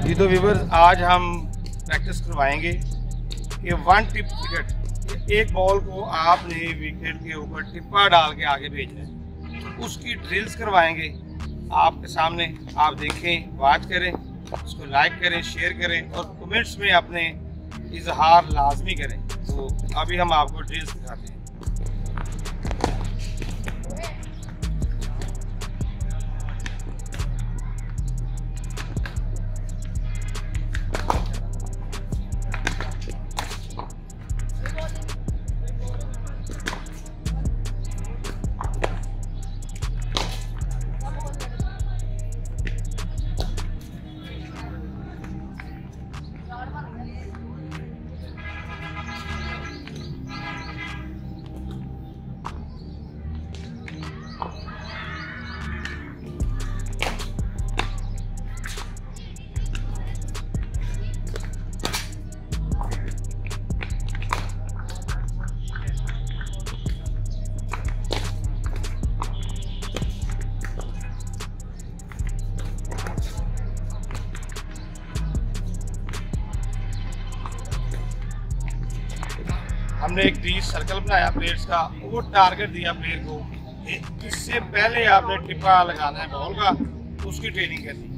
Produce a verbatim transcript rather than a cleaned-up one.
जी तो व्यूअर्स, आज हम प्रैक्टिस करवाएंगे कि वन टिप क्रिकेट, एक बॉल को आपने विकेट के ऊपर टिप्पा डाल के आगे भेजना है, तो उसकी ड्रिल्स करवाएंगे आपके सामने। आप देखें, वॉच करें, उसको लाइक करें, शेयर करें और कमेंट्स में अपने इजहार लाजमी करें। तो अभी हम आपको ड्रिल्स दिखाते हैं। हमने एक डी सर्कल बनाया प्लेयर्स का, वो टारगेट दिया प्लेयर को, इससे पहले आपने टिप्पा लगाना है बॉल का, उसकी ट्रेनिंग करनी है।